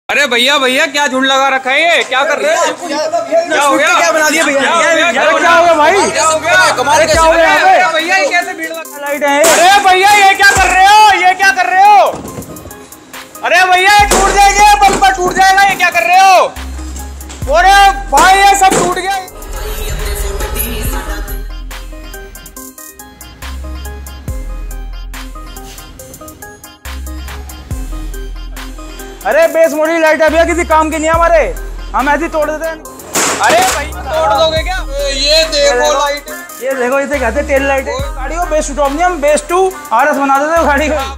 अरे भैया भैया क्या झुंड लगा रखा है ये? क्या कर रहे हो? क्या हो गया? क्या बना दिया भैया? क्या हो गया भाई? क्या हो गया? कमाल क्या हो गया भैया ये कैसे भीड़ लगा लाइट है? अरे भैया ये क्या कर रहे हो? ये क्या कर रहे हो? अरे भैया ये टूट जाएंगे, बम्पर टूट जाएगा। ये क्या कर रहे हो? अरे भाई ये सब टूट गया। अरे बेस मॉडल लाइट है भैया, किसी काम की नहीं है हमारे, हम ऐसे तोड़ देते हैं। अरे भाई तोड़ दोगे क्या? ये देखो लाइट, ये देखो इसे कहते हैं टेल लाइट है। गाड़ी को बेस टू टॉप नहीं, हम बेस टू आरएस बना देते हैं गाड़ी को।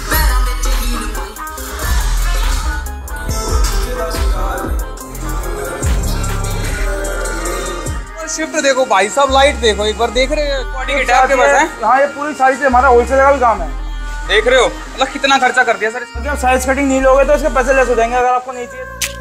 शिफ्ट देखो भाई साहब, लाइट देखो एक बार, देख रहे हो? बॉडी किट आपके पास है? हाँ ये पूरी साइज से हमारा होलसेल का भी काम है। देख रहे हो मतलब कितना खर्चा कर दिया सर इसमें। अगर साइज कटिंग नहीं लोगे तो इसके पैसे लेस हो जाएंगे, अगर आपको नहीं चाहिए तो।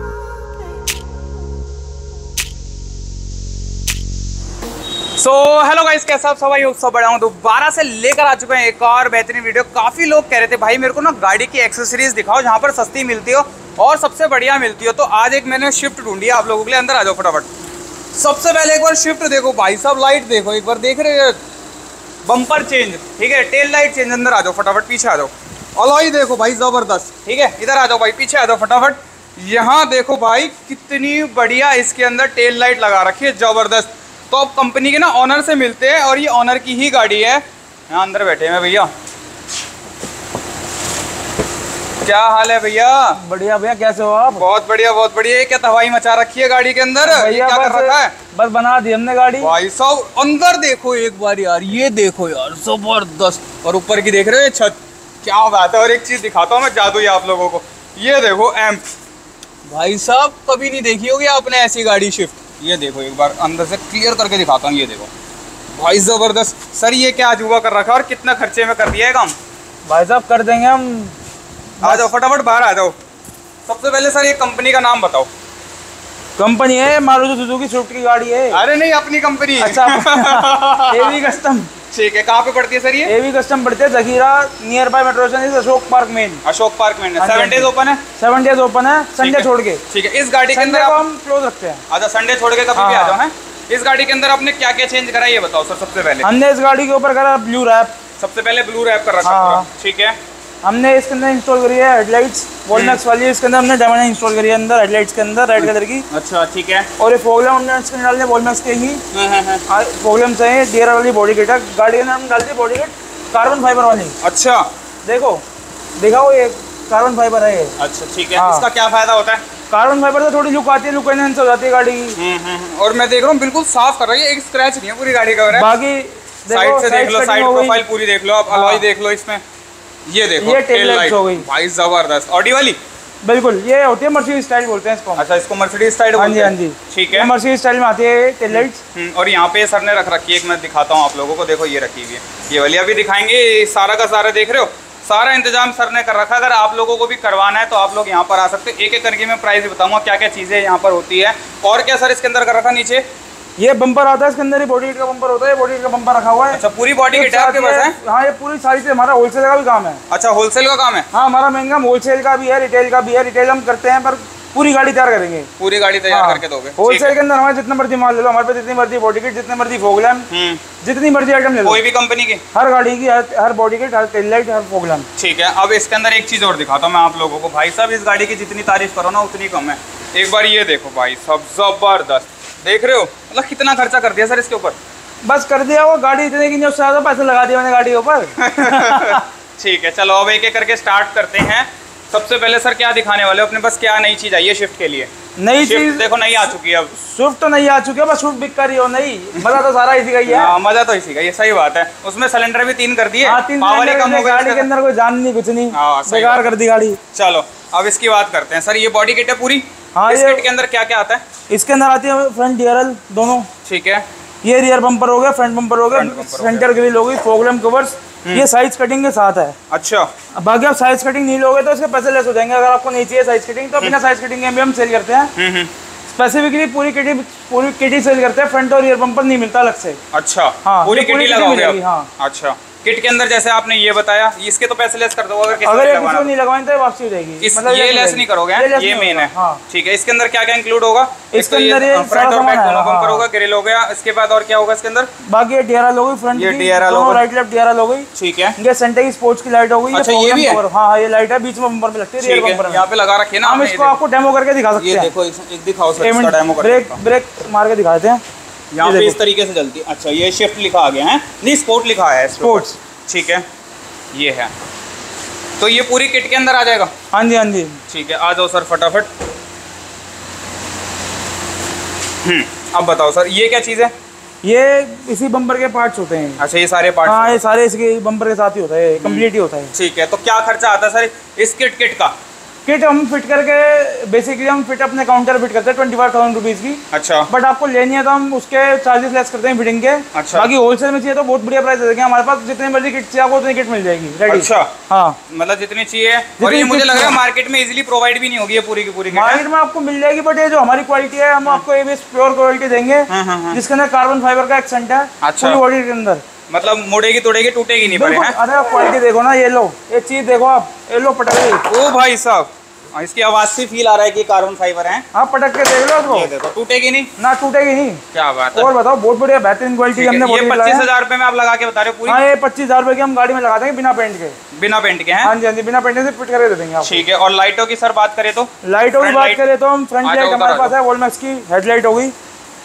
सो हेलो गाइस, कैसा आप सब बड़ा हूँ दोबारा से लेकर आ चुके हैं एक और बेहतरीन वीडियो। काफ़ी लोग कह रहे थे भाई मेरे को ना गाड़ी की एक्सेसरीज दिखाओ जहाँ पर सस्ती मिलती हो और सबसे बढ़िया मिलती हो। तो आज एक मैंने शिफ्ट ढूंढी है आप लोगों के लिए। अंदर आ जाओ फटाफट। सबसे पहले एक बार शिफ्ट देखो भाई साहब, लाइट देखो एक बार, देख रहे हो? बम्पर चेंज, ठीक है, टेल लाइट चेंज। अंदर आ जाओ फटाफट, पीछे आ जाओ। अलॉय देखो भाई ज़बरदस्त, ठीक है। इधर आ जाओ भाई, पीछे आ जाओ फटाफट। यहाँ देखो भाई कितनी बढ़िया इसके अंदर टेल लाइट लगा रखी है, ज़बरदस्त। तो अब कंपनी के ना ऑनर से मिलते हैं और ये ऑनर की ही गाड़ी है। यहाँ अंदर बैठे हैं भैया। क्या हाल है भैया? बढ़िया भैया, कैसे हो आप? बहुत बढ़िया बहुत बढ़िया। ये क्या तबाही मचा रखी है गाड़ी के अंदर? ये क्या कर रखा है? बस बना दी हमने गाड़ी। भाई साहब अंदर देखो एक बार यार, ये देखो यार जबरदस्त। और ऊपर की देख रहे हो ये छत, क्या बात है। और एक चीज दिखाता हूँ मैं जादू आप लोगों को, ये देखो एम्प। भाई साहब कभी नहीं देखी होगी आपने ऐसी गाड़ी शिफ्ट। ये देखो एक बार अंदर से क्लियर करके दिखाता हूँ, ये देखो भाई जबरदस्त। सर ये क्या अजूबा कर रखा है और कितना खर्चे में कर दिया है काम? भाई साहब कर देंगे हम। आ जाओ फटाफट बाहर आ जाओ। सबसे पहले सर ये कंपनी का नाम बताओ। कंपनी है मारुति सुजुकी स्विफ्ट की गाड़ी है। अरे नहीं अपनी कंपनी। अच्छा एवी कस्टम। ठीक है, कहाँ पे पड़ती है सर ये? एवी कस्टम पड़ती है Zakhira, near by metro station, Ashok Park main. Ashok Park में 7 डेज ओपन है? 7 डेज ओपन है, संडे छोड़ के। ठीक है, इस गाड़ी के अंदर हम क्लोज रखते हैं। अच्छा संडे छोड़ के कभी भी आ जाओ है। इस गाड़ी के अंदर आपने क्या क्या चेंज करा ये बताओ सर। सबसे पहले हमने इस गाड़ी के ऊपर करा ब्लू रैप। सबसे पहले ब्लू रैप कर रखा, ठीक है। हमने इसके अंदर इंस्टॉल करी है हेडलाइट्स वॉलमैक्स वाली, इसके अंदर हमने डायमंड इंस्टॉल करी है अंदर हेडलाइट्स के अंदर, रेड कलर की। अच्छा ठीक है। और ये फोगलम हमने इसके अंदर डाल दिया वॉलमैक्स के ही। फोगलम से है, डीआर वाली बॉडी किट है गाड़ी के अंदर। हम डाल दी बॉडी किट कार्बन फाइबर वाली। अच्छा देखो दिखाओ, ये कार्बन फाइबर है ये। अच्छा ठीक है। इसका क्या फायदा होता है? कार्बन फाइबर से थोड़ी लुक आती है, लुक एनहांस हो जाती है गाड़ी की। और मैं देख रहा हूँ बिल्कुल साफ कर रही है, एक स्क्रैच नहीं है पूरी गाड़ी का। बाकी साइड से देख लो, साइड प्रोफाइल पूरी देख लो आप। अलॉय देख लो इसमें, ये देखो ये टेल लाइट हो गई भाई जबरदस्त। ऑडी वाली बिल्कुल, ये होती है मर्सिडीज स्टाइल बोलते हैं इसको। अच्छा इसको मर्सिडीज स्टाइल बोलते हैं। हाँ जी ठीक है, मर्सिडीज स्टाइल में आती है टेल लाइट्स। और यहाँ पे सर ने रख रखी है, एक मैं दिखाता हूँ आप लोगों को। देखो ये रखी हुई है, ये वाली अभी दिखाएंगे। सारा का सारा देख रहे हो, सारा इंतजाम सर ने कर रखा है। अगर आप लोगों को भी करवाना है तो आप लोग यहाँ पर आ सकते हैं। एक एक करके मैं प्राइस बताऊंगा क्या क्या चीज़ें यहाँ पर होती है। और क्या सर इसके अंदर कर रखा? नीचे ये बम्पर आता है, इसके अंदर ही बॉडी किट का बम्पर होता है, बॉडी किट का बम्पर रखा हुआ है। अच्छा पूरी बॉडी किट आपके पास है? हाँ ये पूरी सारी से हमारा होलसेल का भी काम है। अच्छा होलसेल का काम है? हाँ हमारा महंगा होलसेल का भी है, रिटेल का भी है। रिटेल हम करते हैं पर पूरी गाड़ी तैयार करेंगे। पूरी गाड़ी तैयार करके दोगे? होलसेल के अंदर हमारे जितना मर्जी माल ले लो, हमारे पास जितनी मर्जी बॉडी किट, जितने मर्जी फोगलैम, जितनी मर्जी आइटम ले लो, कोई भी कंपनी की, हर गाड़ी की, हर बॉडी किट, हर टेल लाइट, हर फोगलैम। ठीक है। अब इसके अंदर एक चीज़ और दिखाता हूँ मैं आप लोगों को। भाई साहब इस गाड़ी की जितनी तारीफ करो ना उतनी कम है। एक बार ये देखो भाई साहब जबरदस्त, देख रहे हो मतलब कितना खर्चा कर दिया सर इसके ऊपर? बस कर दिया, वो गाड़ी इतने की नहीं, उससे ज़्यादा पैसे लगा दिए मैंने गाड़ी के ऊपर। ठीक है चलो अब एक एक करके स्टार्ट करते हैं। सबसे पहले सर क्या दिखाने वाले हो अपने पास? क्या नई चीज़ आई है शिफ्ट के लिए? नई चीज देखो नई आ चुकी है। अब स्विफ्ट तो नहीं आ चुकी है, बस स्विफ्ट बिक कर रही हो नहीं। मजा तो सारा इसी का ही है। हाँ मजा तो इसी का, ये सही बात है। उसमें सिलेंडर भी 3 कर दिए, पावर कम हो गया गाड़ी के अंदर, कोई जान नहीं कुछ नहीं, बेकार कर दी गाड़ी। चलो अब इसकी बात करते हैं। सर ये बॉडी किट है पूरी? हाँ इस किट के अंदर क्या क्या आता है? इसके अंदर आती है फ्रंट डीआरएल दोनों, ठीक है। ये रियर बम्पर हो गया, फ्रंट बम्पर हो गया, सेंटर ग्रिल हो गई, फोगलम कवर्स, ये साइज कटिंग के साथ है। अच्छा बाकी आप साइज कटिंग नहीं लोगे तो इसके पैसे लेस हो जाएंगे। अगर आपको नहीं चाहिए साइज कटिंग तो बिना साइज कटिंग के भी हम सेल करते हैं। स्पेसिफिकली पूरी किटी सेल करते हैं, फ्रंट और रियर बम्पर नहीं मिलता अलग से। अच्छा हाँ पूरी किटी लगाओगे? हाँ। अच्छा किट के अंदर जैसे आपने ये बताया, इसके तो पैसे लेस कर दो अगर किसी को नहीं लगवाएं तो वापसी हो जाएगी। मतलब ये लेस नहीं करोगे, ये मेन है। ठीक है, इसके अंदर क्या क्या इंक्लूड होगा? इसके अंदर ये फ्रंट और बैक दोनों बम्पर होगा, ग्रिल हो गया, इसके बाद और क्या होगा इसके अंदर? बाकी ये डीआरएल हो गई, फ्रंट ये डीआरएल हो गई, राइट लेफ्ट डीआरएल हो गई। ठीक है, ये सेंटर की स्पोर्ट्स की लाइट हो गई। अच्छा ये भी है? हाँ ये लाइट है, बीच में बम्पर पे लगती है, रियर बम्पर यहाँ पे लगा रखे ना। हम इसको आपको डेमो करके दिखा सकते हैं। ये देखो, एक दिखाओ सर, इसका डेमो करके ब्रेक मार के दिखाते हैं। यहाँ पे इस तरीके से चलती है। अच्छा ये शिफ्ट लिखा आ गया है, नहीं स्पोर्ट लिखा है, स्पोर्ट्स। ठीक है, ये है, तो ये पूरी किट के अंदर आ जाएगा। हाँ जी हाँ जी। ठीक है, आ जाओ सर फटाफट। अब बताओ सर, ये क्या चीज़ है? ये इसी बम्पर के पार्ट्स होते हैं। अच्छा ये सारे पार्ट्स? हाँ ये सारे इसके बम्पर के साथ ही होता है, कंप्लीट ही होता है। ठीक है, तो क्या खर्चा आता है सर इस किट का? किट हम फिट करके बेसिकली हम फिट अपने काउंटर फिट करते हैं 25,000 रुपीज़ की। अच्छा, बट आपको लेनी है तो हम उसके चार्जेस लेस करते हैं फिटिंग के। अच्छा, बाकी होलसेल में चाहिए तो बहुत बढ़िया प्राइस दे देंगे। हमारे पास जितनी मर्जी किट चाहिए आपको उतनी किट मिल जाएगी रेडी। अच्छा हाँ, मतलब जितनी चाहिए। और ये मुझे लग रहा है मार्केट में इजीली प्रोवाइड भी नहीं होगी ये पूरी की पूरी। मार्केट में आपको मिल जाएगी, बट ये जो हमारी क्वालिटी है हम आपको एबीएस प्योर क्वालिटी देंगे, जिसके अंदर कार्बन फाइबर का एक्सेंट है पूरी बॉडी के अंदर। मतलब मुड़ेगी तोड़ेगी टूटेगी नहीं। अरे आप क्वालिटी देखो ना, ये लो ये चीज देखो आप, ये लो पटक। ओ भाई साहब, इसकी आवाज से फील आ रहा है कि कार्बन फाइबर है। आप पटक के देख लो, ये देखो टूटेगी नहीं ना, टूटेगी नहीं। क्या बात है। और बताओ, बहुत बढ़िया बेहतरीन क्वालिटी हमने। ये 25,000 रुपए में आप लगा के बता रहे हो पूरी? हाँ ये 25,000 रुपए की हम गाड़ी में लगा देंगे बिना पेंट के। बिना पेंट के हैं? हाँ जी हाँ जी, बिना पेंट से फिट करके दे देंगे। ठीक है, और लाइटों की सर बात करें तो? लाइटों की बात करें तो हम फ्रंट लाइट हमारे पास है वॉलमैक्स की, हेडलाइट हो गई।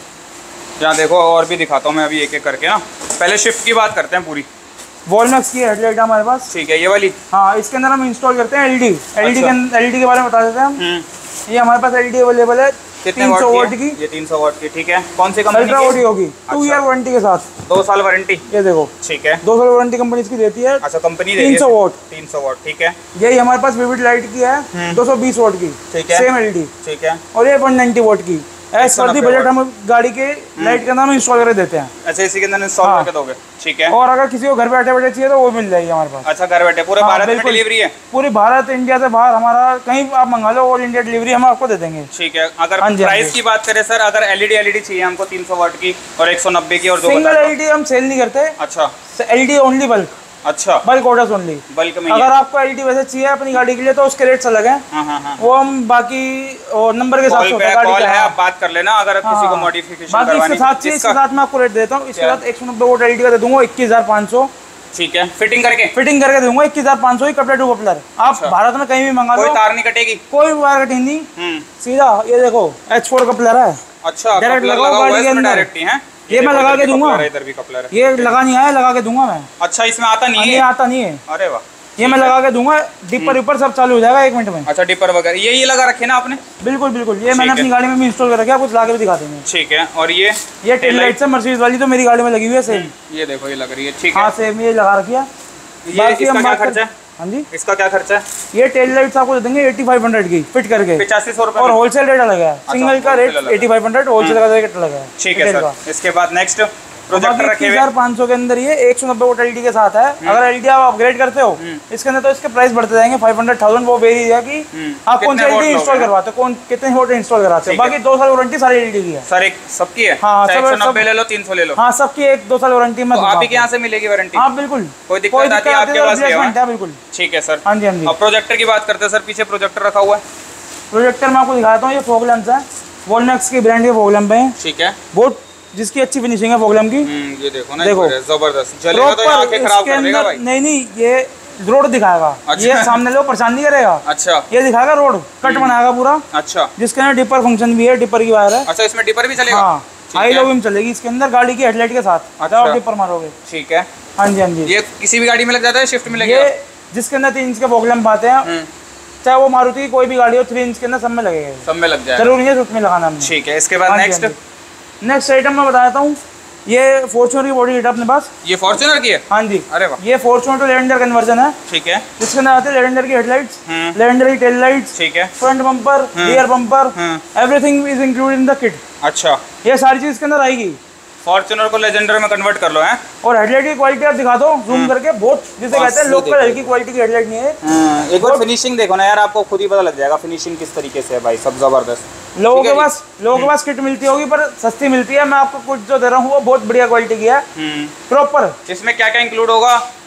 यहाँ देखो और भी दिखाता हूँ मैं अभी एक एक करके ना। पहले शिफ्ट की बात करते हैं पूरी। वॉलमैक्स की हेडलाइट हमारे पास। ठीक है, ये वाली? हाँ, इसके अंदर हम इंस्टॉल करते हैं एलईडी। एलईडी के बारे में बता देते हैं हम। ये हमारे पास एलईडी अवेलेबल है 300 वाट की। ये 300 वाट की, ठीक है। कौन सी कंपनी की? अल्ट्रा वाट होगी, 2 ईयर वारंटी के साथ। 2 साल वारंटी? ये देखो, ठीक है, 2 साल वारंटी कंपनी इसकी देती है। अच्छा, कंपनी 300 वाट। 300 वाट, ठीक है। यही हमारे पास विविड लाइट की है 220 वाट की, ठीक है, सेम एलईडी, ठीक है। और ये 190 वाट की। सर्दी बजट हम गाड़ी के लाइट के अंदर इंस्टॉल करके देते हैं। अच्छा, इसी के अंदर इंस्टॉल करके दोगे, ठीक है। और अगर किसी को घर बैठे बैठे चाहिए तो वो मिल जाएगी हमारे पास। अच्छा, घर बैठे पूरे भारत में डिलीवरी है? पूरी भारत, इंडिया से बाहर हमारा कहीं आप मंगा लो, ऑल इंडिया डिलीवरी हम आपको दे देंगे। ठीक है। अगर प्राइस की बात करें सर, अगर एलईडी चाहिए हमको 300 वाट की और 190 की और सिंगल एलईडी हम सेल नहीं करते। अच्छा, एलईडी ओनली बल्क। अच्छा, बल्क ऑर्डर्स ओनली, बल्क में। अगर आपको एलईडी वैसे चाहिए अपनी गाड़ी के लिए तो उसके रेट्स अलग हैं। वो हम बाकी नंबर के साथ कॉल है, आप बात कर लेना। अगर किसी को मॉडिफिकेशन करवानी है, इसके साथ मैं आपको रेट देता हूँ। इसके साथ 190 वोट एलईडी का दे दूंगा 21,500। ठीक है, फिटिंग करके दूंगा 21,500 ही, कपलर टू कपलर। आप भारत में कहीं भी मंगा लो, कोई तार नहीं कटेगी, कोई वायर कटेगी नहीं, सीधा। ये देखो H4 कपलर है। अच्छा, डायरेक्ट लगाओ गाड़ी के अंदर। ये मैं लगा के दूंगा, इधर भी कपलर है। ये लगा नहीं आया, लगा के दूंगा मैं। अच्छा, इसमें आता नहीं है? आता नहीं है। अरे वाह, ये मैं लगा के दूंगा, डिपर ऊपर सब चालू हो जाएगा 1 मिनट में। अच्छा, डिपर वगैरह ये लगा रखे ना आपने? बिल्कुल बिल्कुल, ये मैंने अपनी गाड़ी में भी इंस्टॉल कर रखा है, कुछ ला के भी दिखा देंगे। ठीक है। और ये टेल लाइट है मर्सिडीज वाली, तो मेरी गाड़ी में लगी हुई है सेम। ये देखो, ये लग रही है, ठीक है। हाँ सेम, ये लगा रखी है। इसका क्या खर्चा है? हाँ जी, इसका क्या खर्चा है? ये टेल लाइट्स आपको दे देंगे 8500 की फिट करके, 8500 रुपए। और होलसेल रेट अलग है, सिंगल का रेट 8500, होलसेल का रेट अलग है। ठीक है सर। इसके बाद नेक्स्ट प्रोजेक्टर रखे हुए 2500 के अंदर ये 190 वोट एलईडी के साथ है। अगर एलईडी आप अपग्रेड करते हो इसके अंदर तो इसके प्राइस बढ़ते जाएंगे 500,000। वो वेरी है कि आप कौन सी एलईडी इंस्टॉल करवाते हो, कौन कितने वोट इंस्टॉल कराते हो। बाकी 2 साल वारंटी सारी एलईडी की है सर। एक सबकी है? हाँ, 190 ले लो, 300 ले लो। हाँ, सबकी 1-2 साल वारंटी में। आप ही यहाँ से मिलेगी वारंटी? हाँ बिल्कुल, कोई दिक्कत आती है आपके पास? बिल्कुल, ठीक है सर। हाँ जी हाँ जी। अब प्रोजेक्टर की बात करते हैं सर, पीछे प्रोजेक्टर रखा हुआ है। प्रोजेक्टर मैं आपको दिखाता हूँ, ये फॉग लैंप्स है, वॉलमैक्स के ब्रांड के फॉग लैंप है। ठीक है, बहुत जिसकी अच्छी फिनिशिंग है फॉग लैंप की। ये देखो ना, देखो जबरदस्त जलेगा तो आंखें खराब कर देगा भाई। नहीं, ये रोड दिखाएगा। अच्छा। ये सामने लोग परेशान नहीं करेगा। अच्छा, ये दिखाएगा रोड कट बनाएगा पूरा। अच्छा, जिसके अंदर डिपर फंक्शन भी है, डिपर की वायर है। अच्छा, इसमें डिपर भी चलेगा? हाँ, हाई लो बीम चलेगी इसके अंदर गाड़ी की हेडलाइट के साथ। अच्छा, डिपर मारोगे। ठीक है। हाँ जी हाँ जी। ये किसी भी गाड़ी में लग जाता है, शिफ्ट में लगेगा? ये जिसके अंदर 3 इंच के फॉग लैंप आते हैं, चाहे वो मारुति की कोई भी गाड़ी हो, 3 इंच के अंदर सब में लगेगा। सब में लग जाएगा, जरूरी है उसमें लगाना। ठीक है। इसके बाद नेक्स्ट आइटम मैं बताता हूँ, ये फॉर्च्यूनर की बॉडी किट अपने पास। ये फॉर्च्यूनर की है? हाँ जी। अरे वाह, ये फॉर्च्यूनर टू लेवेंडर कन्वर्जन है। ठीक है। इसके अंदर आते हैं लेवेंडर की हेडलाइट्स, लेवेंडर की टेल लाइट्स, ठीक है, front bumper, rear bumper, everything is included in the kit. अच्छा, ये सारी चीज इसके अंदर आएगी। फॉर्च्यूनर को लेजेंडर में कन्वर्ट कर लो है। और हेडलाइट की क्वालिटी आप दिखा दो जूम करके, बहुत जिसे कहते हैं लोकल हल्की क्वालिटी की हेडलाइट नहीं है। एक बार फिनिशिंग देखो ना यार, आपको खुद ही पता लग जाएगा फिनिशिंग किस तरीके से है भाई, सब जबरदस्त। लोगों के पास किट मिलती होगी पर सस्ती मिलती है। मैं आपको कुछ जो दे रहा हूँ वो बहुत बढ़िया क्वालिटी की है, प्रॉपर। इसमें क्या क्या इंक्लूड होगा?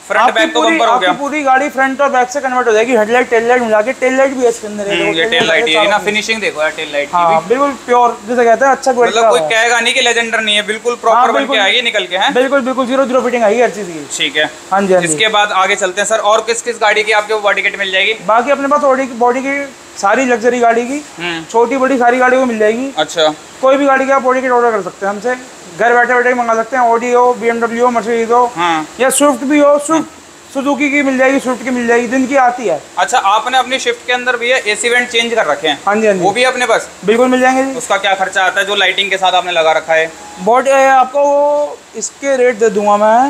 फ्रंट बैक तो बम्पर हो गया। पूरी गाड़ी फ्रंट और बैक से कन्वर्ट हो जाएगी। हेडलाइट टेल लाइट मिला के, टेल लाइट भी है इसके अंदर। ये टेल लाइट है ना, फिनिशिंग देखो यार टेल लाइट की भी बिल्कुल प्योर जिसे कहते हैं, अच्छा क्वालिटी मतलब कोई कहेगा नहीं कि लेजेंडर नहीं है, बिल्कुल प्रॉपर बन के आएगी निकल के। है बिल्कुल बिल्कुल 0 फिटिंग आएगी हर चीज की। ठीक है। हाँ जी। इसके बाद आगे चलते हैं सर, और किस किस गाड़ी की आपके बॉडी किट मिल जाएगी? बाकी अपने पास बॉडी की सारी लग्जरी गाड़ी की छोटी बड़ी सारी गाड़ी को मिल जाएगी। अच्छा, कोई भी गाड़ी का बॉडी किट ऑर्डर कर सकते हैं हमसे, घर बैठे बैठे मंगा सकते हैं। ऑडी हो, BMW हो, मर्सिडीज हो, या स्विफ्ट भी हो, स्विफ्ट सुजुकी की मिल जाएगी, स्विफ्ट की मिल जाएगी, दिन की आती है। अच्छा, आपने अपनी शिफ्ट के अंदर भी एसी वेंट चेंज कर रखे हैं? हाँ जी, हाँ जी। वो भी अपने पास बिल्कुल मिल जाएंगे जी। उसका क्या खर्चा आता है जो लाइटिंग के साथ आपने लगा रखा है? बॉडी आपको वो इसके रेट दे दूंगा मैं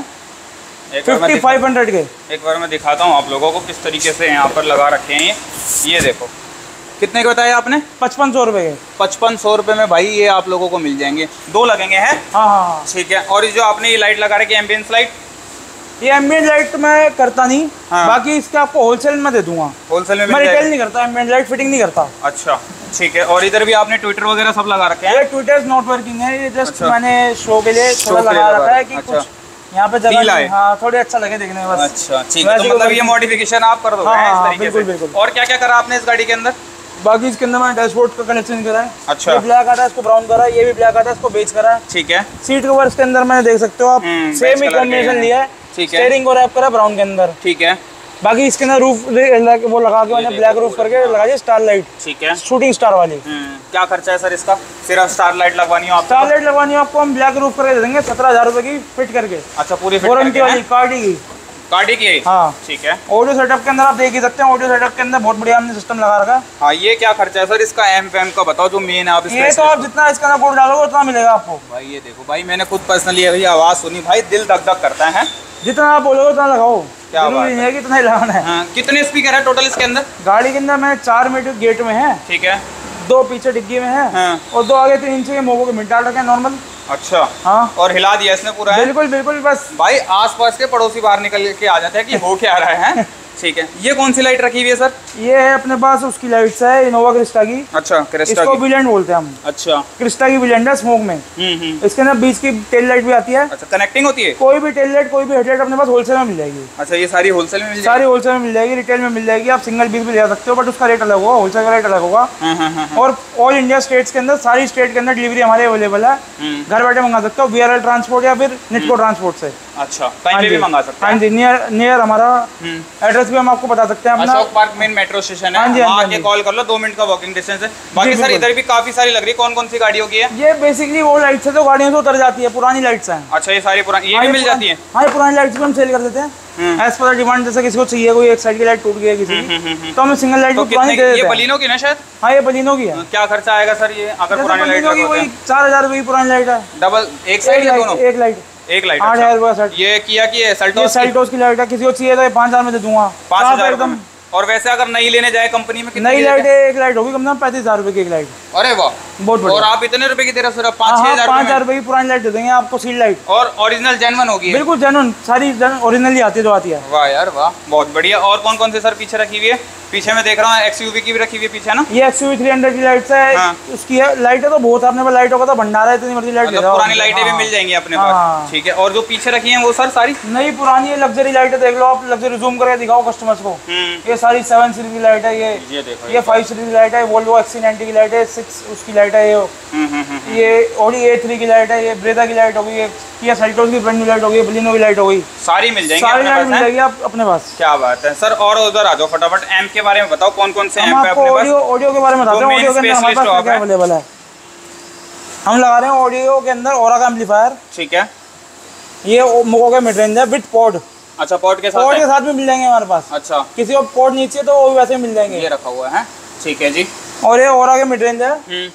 5500 के। एक बार मैं दिखाता हूँ आप लोगों को किस तरीके से यहाँ पर लगा रखे हैं। ये देखो, कितने के बताया आपने? 5500 रुपए के। 5500 रुपए में भाई ये आप लोगों को मिल जाएंगे। 2 लगेंगे हैं? हाँ। ठीक है। और जो आपने ये लाइट लगा रखी है एम्बियंस लाइट, ये एम्बियंट लाइट मैं करता नहीं। बाकी इसके आपको होलसेल में दे दूंगा। होलसेल में मैं रिटेल नहीं करता, एम्बियंट लाइट फिटिंग नहीं करता। अच्छा, ठीक है। और इधर भी आपने ट्विटर वगैरह सब लगा रखे हैं? ये ट्विटर नॉट वर्किंग है, ये जस्ट मैंने शो के लिए थोड़ा लगा रखा है कि कुछ यहाँ पे जगह थोड़ी अच्छा लगे देखने में बस। अच्छा, ठीक है। तो मतलब ये मॉडिफिकेशन आप कर दोगे इस तरीके से? बिल्कुल। और क्या क्या करा आपने इस गाड़ी के अंदर? बाकी इसके अंदर मैंने डैशबोर्ड का कनेक्शन करा है। अच्छा। ये ब्लैक आता है, इसको ब्राउन करा है, ये भी ब्लैक आता है, इसको बेज करा है। ठीक है। सीट कवर इसके अंदर मैंने देख सकते हो आप, सेम ही कॉम्बिनेशन लिया है। ठीक है। स्टीयरिंग को रैप करा ब्राउन के अंदर। ठीक है। बाकी इसके अंदर रूफ वो लगा के मैंने ब्लैक रूफ करके लगा दी स्टार लाइट। ठीक है। शूटिंग स्टार वाली। क्या खर्चा है सर इसका? सिर्फ स्टार लाइट लगवानी हो? स्टार लाइट लगवानी हो आपको हम ब्लैक रूफ करके दे देंगे 17000 रुपए की फिट करके। अच्छा, पूरी वारंटी वाली कार्डी की। गाड़ी की? हाँ। ठीक है। ऑडियो सेटअप के अंदर आप देख ही सकते हैं, ऑडियो सेटअप के अंदर बहुत बढ़िया हमने सिस्टम लगा रखा है। हाँ, ये क्या खर्चा है सर इसका? एम का बताओ जो मेन है। आप ये तो आप जितना इसका ना कोड डालोगे उतना मिलेगा आपको। भाई ये देखो भाई, मैंने खुद पर्सनली अभी आवाज सुनी भाई, दिल धक धक करता है। जितना आप बोलोगे उतना लगाओ, क्या जरूरी नहीं है कि इतना ही लगाना है। हाँ। कितने स्पीकर है टोटल इसके अंदर? गाड़ी के अंदर में 4 मीटर गेट में है। ठीक है। 2 पीछे डिग्गी में है। हाँ। और 2 आगे 3 इंच के मोगो के मिट डाल रखे हैं नॉर्मल। अच्छा। हाँ। और हिला दिया इसने पूरा? बिल्कुल बिल्कुल। बस भाई आसपास के पड़ोसी बाहर निकल के आ जाते हैं कि हो क्या रहा है। ठीक है। ये कौन सी लाइट रखी हुई है सर? ये है अपने पास उसकी लाइट्स है, इनोवा क्रिस्टा की। अच्छा, क्रिस्टा इसको बिलेंड बोलते हैं हम। अच्छा, क्रिस्टा की बिलेंड है स्मोक में। इसके अंदर बीच की टेल लाइट भी आती है। अच्छा, कनेक्टिंग होती है? कोई भी टेल लाइट, कोई भी हेडलाइट अपने पास होलसेल में मिल जाएगी। अच्छा, ये सारी होलसेल में मिल जाएगी? सारी होलसेल में मिल जाएगी, रिटेल में मिल जाएगी। आप सिंगल पीस भी ले सकते हो, बट उसका रेट अलग होगा, होलसेल का रेट अलग होगा। और ऑल इंडिया स्टेट्स के अंदर, सारी स्टेट के अंदर डिलीवरी हमारे अवेलेबल है। घर बैठे मंगा सकते हो, VRL ट्रांसपोर्ट या फिर निटको ट्रांसपोर्ट से। अच्छा, कहीं पे भी मंगा सकते हैं? हाँ जी, नियर हमारा एड्रेस भी हम आपको बता सकते हैं अपना। Ashok Park main metro station है, वहाँ आके कॉल कर लो, 2 मिनट का वॉकिंग डिस्टेंस है। बाकी सर इधर भी काफी सारी लग रही है, कौन कौन सी गाड़ियों की है? ये बेसिकली वो लाइट से तो गाड़ियों से उतर जाती है, पुरानी लाइट्स हैं। अच्छा, ये सारी पुरानी, ये भी मिल जाती है? हाँ, ये पुरानी लाइट्स भी हम सेल कर देते हैं एज पर डिमांड। जैसे किसी को चाहिए, कोई एक साइड की लाइट टूट गई है किसी की, तो हमें सिंगल लाइट पुरानी दे देते हैं। ये बलिनो की ना शायद? हाँ, ये बलिनो की है। क्या खर्चा आएगा सर ये अगर पुरानी लाइट की? वही 4000 रुपए की पुरानी लाइट है। डबल एक साइड या दोनों? एक लाइट 8000 रुपए सेट। ये किया की है सेल्टोस की लाइट है, किसी को चाहिए तो 5000 में दे दूंगा। 5000 एकदम। और वैसे अगर नई लेने जाए कंपनी में नई लाइट है, एक लाइट होगी कम से कम 35000 रुपए की एक लाइट। अरे वाह, बहुत बढ़िया। और आप इतने रुपए की दे रहे हो? सिर्फ 5000 रुपए की पुरानी लाइट दे देंगे आपको, सील लाइट। और ओरिजिनल जेन्युइन होगी? बिल्कुल जेन्युइन, सारी ओरिजिनल ही आती है जो आती है। वाह यार वाह, बहुत बढ़िया। और कौन कौन से सर पीछे रखी हुई है? पीछे मैं देख रहा हूँ XUV की भी रखी हुई है पीछे ना? ये XUV 300 की लाइट्स है। हाँ। उसकी है लाइटें तो बहुत, अपने पास लाइट होगा तो भंडारा है, इतनी मर्जी लाइट ले जाओ। पुरानी लाइटें भी मिल जाएंगी अपने पास। ठीक है। और जो पीछे रखी हैं वो सर सारी नई पुरानी है, लग्जरी लाइटें देख लो आप, लग्जरी जूम करके दिखाओ कस्टमर्स को। ये सारी 7 सीरीज की लाइट है, ये 5 सीरीज की लाइट है, वोल्वो XC90 की लाइट है, 6 उसकी लाइट है, ये ऑडी A3 की लाइट है, ये ब्रेजा की लाइट होगी, ये सेल्टोस की ब्रांड लाइट होगी, बलिनो की लाइट होगी। सारी मिल जाएंगी, सारी लाइट मिल जाएगी आप अपने पास। क्या बात है सर। और उधर आ जाओ फटाफट, एम्प के बारे में बताओ, कौन कौन से एम्प है अपने पास? ऑडियो के बारे में बताते हैं। ऑडियो के अंदर हमारे पास क्या अवेलेबल है, हम लगा रहे हैं ऑडियो के अंदर ओरा का एम्पलीफायर। ठीक है। ये मोगो का मिड रेंज है विद पॉड। अच्छा, पॉड के साथ में मिल जाएंगे हमारे पास। अच्छा, किसी को पॉड नहीं चाहिए तो वो भी वैसे मिल जाएंगे। ये रखा हुआ है। ठीक है जी। और ये ओरा के मिड रेंज है।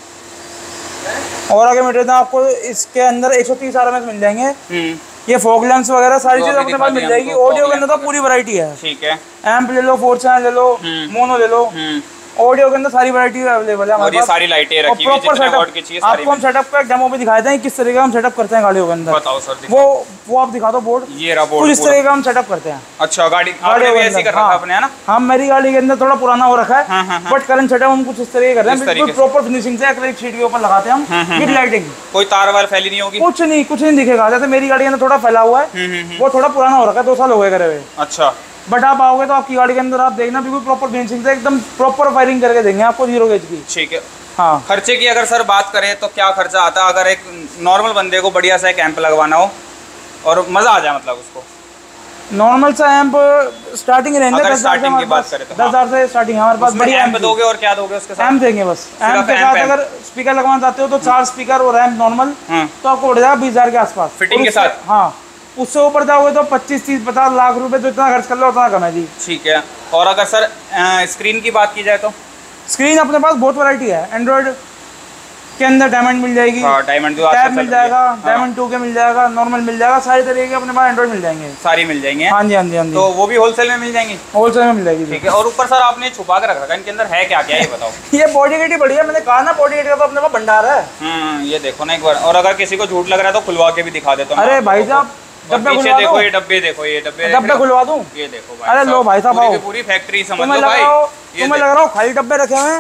और आगे मीटर आपको इसके अंदर 130 RMS मिल जाएंगे। ये फॉग लैंप्स वगैरह सारी चीजें अपने पास मिल जाएगी। ऑडियो के अंदर तो पूरी वैरायटी है। ठीक है। एम्प ले लो, 4 चैनल ले लो, मोनो ले लो, ऑडियो के अंदर सारी वैरायटी अवेलेबल है और ये सारी लाइटें रखी हुई हैं, जितने वॉट की चाहिए आपको हम सेटअप का डेमो भी दिखाते हैं किस तरीके का हम सेटअप करते हैं गाड़ियों के अंदर। बताओ सर। वो आप दिखा दो बोर्ड। ये रहा बोर्ड। कुछ इस तरीके का हम सेटअप करते हैं। अच्छा गाड़ी आपने भी ऐसे कर रखा है अपने, है ना? हाँ मेरी गाड़ी के अंदर थोड़ा पुराना हो रखा है, बट करंट सेटअप हम कुछ इस तरीके कर रहे हैं, बिल्कुल प्रॉपर फिनिशिंग से एक्रिलिक शीट के ऊपर लगाते हैं हम विद लाइटिंग। कोई तार वार फैली नहीं होगी? कुछ नहीं दिखेगा। जैसे मेरी गाड़ी के अंदर थोड़ा फैला हुआ है, वो थोड़ा पुराना हो रखा है, 2 साल हो गए करे हुए। अच्छा। बट आप आओगे तो आपकी गाड़ी के अंदर आप देखना बिल्कुल प्रॉपर फिनिशिंग से एकदम प्रॉपर फायरिंग करके देंगे आपको 0 गेज की। ठीक है। हाँ। खर्चे की अगर सर बात करें तो क्या खर्चा आता है अगर एक नॉर्मल बंदे को बढ़िया सा कैंप लगवाना हो और मजा आ जाए, मतलब उसको? नॉर्मल सा एम्प स्टार्टिंग रेंज है 10,000 की बात करें तो 10,000 से स्टार्टिंग हमारे पास। बढ़िया एम्प दोगे और क्या दोगे उसके साथ? एम्प देंगे बस। एम्प के साथ अगर स्पीकर लगवाना चाहते हो तो 4 स्पीकर और एम्प नॉर्मल तो आपको उड़ जाएगा 20,000 के आसपास फिटिंग के साथ। हाँ, उससे ऊपर जाओगे तो 25, 30, 50 लाख रुपए तो इतना खर्च कर लो उतना कम है जी। ठीक है। और अगर सर स्क्रीन की बात की जाए तो? स्क्रीन अपने पास बहुत वैरायटी है। एंड्रॉइड के अंदर डायमंड मिल जाएगी, डायमंड टैब मिल जाएगा, डायमंड 2 के मिल जाएगा, नॉर्मल मिल जाएगा, सारी तरीके के अपने पास एंड्रॉइड मिल जाएंगे। सारी मिल जाएंगे? हाँ जी हाँ जी हाँ जी। तो वो भी होलसेल में मिल जाएंगी? होलसेल में मिल जाएगी। ठीक है। और ऊपर सर आपने छुपा के रख रखा है, इनके अंदर है क्या क्या ये बताओ? ये बॉडी किट ही बढ़िया, मैंने कहा ना बॉडी किट का तो अपने पास भंडार है। ये देखो ना एक बार। और अगर किसी को झूठ लग रहा है तो खुलवा के भी दिखा देता हूं। अरे भाई साहब डब्बे खुलवा देखो, ये डब्बे देखो, ये डब्बे खुलवा दूं? ये देखो भाई। अरे लो भाई साहब, पूरी फैक्ट्री समझ लो भाई। तुम्हें लग रहा हो खाली डब्बे रखे हुए हैं?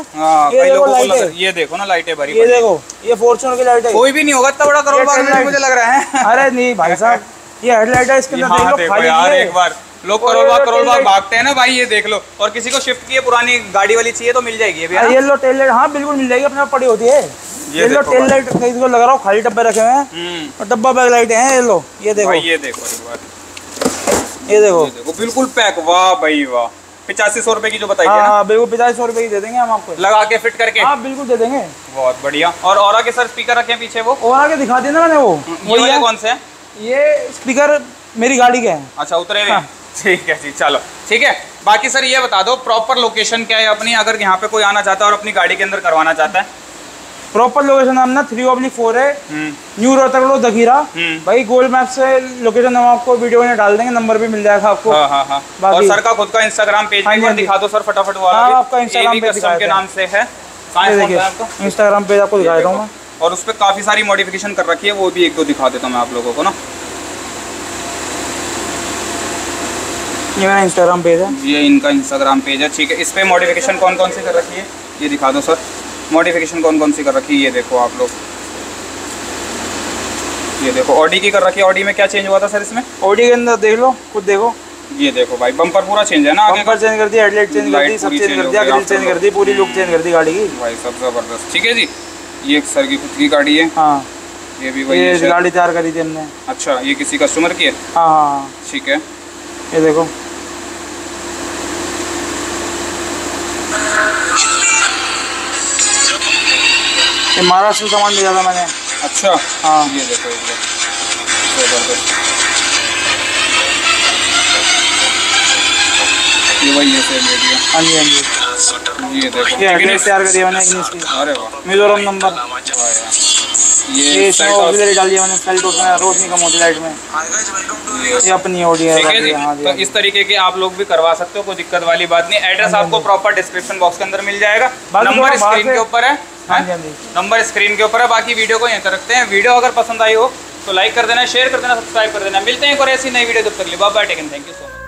ये देखो ना लाइटें भरी। ये देखो, ये फॉर्च्यूनर की लाइट है। कोई भी नहीं होगा इतना बड़ा करोड़ बाग मुझे लग रहा है। अरे नहीं भाई साहब, ये हेडलाइट है, इसके अंदर देख लो खाली यार एक बार। लोग करोड़ बाग भागते हैं ना भाई, ये देख लो। और किसी को शिफ्ट की पुरानी गाड़ी वाली चाहिए तो मिल जाएगी ये लो टेल लाइट। हाँ बिल्कुल मिल जाएगी, अपने पड़ी होती है। ये लो टेल लाइट को लग रहा हो खाली डब्बे रखे हुए हैं और डब्बा बैग लाइट है। ये लो, ये देखो, ये देखो एक बार, ये देखो बिल्कुल पैक। वाह भाई वाह। 8500 रुपए की जो बताई है ना? बिल्कुल 8500 रुपए की दे देंगे हम आपको, लगा के फिट करके। हाँ बिल्कुल दे देंगे। बहुत बढ़िया। और औरा के सर स्पीकर रखे हैं पीछे, वो औरा के दिखा दिया ना मैंने। वो ये कौन से हैं? ये स्पीकर मेरी गाड़ी के हैं। अच्छा उतरे हुए। ठीक है जी, चलो ठीक है। बाकी सर ये बता दो प्रॉपर लोकेशन क्या है अपनी, अगर यहाँ पे कोई आना चाहता है और अपनी गाड़ी के अंदर करवाना चाहता है? प्रॉपर लोकेशन हम ना 3/4 है, न्यू रोहतक रोड दखीरा। भाई गूगल मैप से लोकेशन हम आपको वीडियो में डाल देंगे, नंबर भी मिल जाएगा आपको। हाँ। और सर का खुद का इंस्टाग्राम पेज भी दिखा दो सर फटाफट वाला। आपका इंस्टाग्राम पेज के नाम से है, इंस्टाग्राम पेज आपको दिखा देता हूँ। और उस पर काफी सारी मॉडिफिकेशन कर रखी है, वो भी 1-2 दिखा देता हूँ मैं आप लोगों को ना। ये मेरा इंस्टाग्राम पेज है, ये इनका इंस्टाग्राम पेज है। ठीक है। इस पे मॉडिफिकेशन कौन कौन सी कर रखी है ये दिखा दो सर। मॉडिफिकेशन कौन कौन सी कर रखी है ये देखो आप लोग। ये देखो ऑडी की कर रखी है। ऑडी में क्या चेंज हुआ था सर इसमें? ऑडी के अंदर देख लो, खुद देखो। ये देखो भाई, बम्पर पूरा चेंज है ना? बम्पर चेंज कर दिया, हेडलाइट चेंज कर दी, सब चेंज कर दिया, ग्रिल चेंज कर दी, पूरी लुक चेंज कर दी गाड़ी की भाई। सब जबरदस्त। ठीक है जी। ये सर की खुद की गाड़ी है। हाँ ये भी वही है, गाड़ी तैयार करी थी हमने। अच्छा, ये किसी कस्टमर की है? हाँ ठीक है। ये देखो, ये महाराष्ट्र सामान लिया था मैंने। अच्छा हाँ। ये देखो जबरदस्त, ये वही है सेम वीडियो। हाँ जी हाँ जी। ये देखो, ये हेडलाइट तैयार करी मैंने इग्निस की। अरे वाह, मिजोरम नंबर। ये इसमें ऑक्सिलरी डाली है मैंने, सेल्टोस में रोशनी कम होती लाइट में। ये अपनी ऑडी है। तो इस तरीके के आप लोग भी करवा सकते हो, कोई दिक्कत वाली बात नहीं। एड्रेस आपको प्रॉपर डिस्क्रिप्शन बॉक्स के अंदर मिल जाएगा, नंबर स्क्रीन के ऊपर है। नंबर स्क्रीन के ऊपर है। बाकी वीडियो को यहीं तक रखते हैं। वीडियो अगर पसंद आई हो तो लाइक कर देना, शेयर कर देना, सब्सक्राइब कर देना। मिलते हैं एक और ऐसी नई वीडियो, तब तक के लिए bye bye, take care, thank you so much.